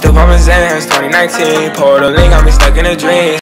Still pumping Xans, 2019. Pour the link, got me stuck in a dream.